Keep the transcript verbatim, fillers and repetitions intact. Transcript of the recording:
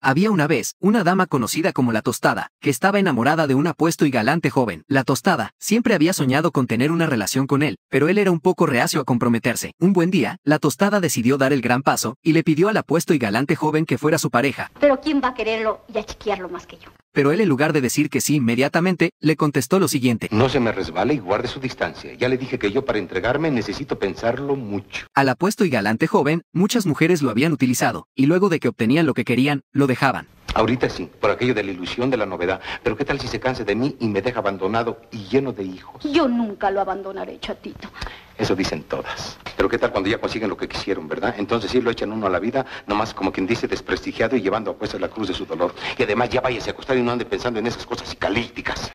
Había una vez, una dama conocida como la Tostada, que estaba enamorada de un apuesto y galante joven. La Tostada siempre había soñado con tener una relación con él, pero él era un poco reacio a comprometerse. Un buen día, la Tostada decidió dar el gran paso, y le pidió al apuesto y galante joven que fuera su pareja. Pero ¿quién va a quererlo y a chiquearlo más que yo? Pero él, en lugar de decir que sí inmediatamente, le contestó lo siguiente: no se me resbale y guarde su distancia. Ya le dije que yo para entregarme necesito pensarlo mucho. Al apuesto y galante joven, muchas mujeres lo habían utilizado, y luego de que obtenían lo que querían, lo dejaban. Ahorita sí, por aquello de la ilusión de la novedad. Pero ¿qué tal si se cansa de mí y me deja abandonado y lleno de hijos? Yo nunca lo abandonaré, chatito. Eso dicen todas. Pero ¿qué tal cuando ya consiguen lo que quisieron, verdad? Entonces sí lo echan uno a la vida, nomás como quien dice desprestigiado y llevando a cuestas la cruz de su dolor. Y además ya váyase a acostar y no ande pensando en esas cosas psicalípticas.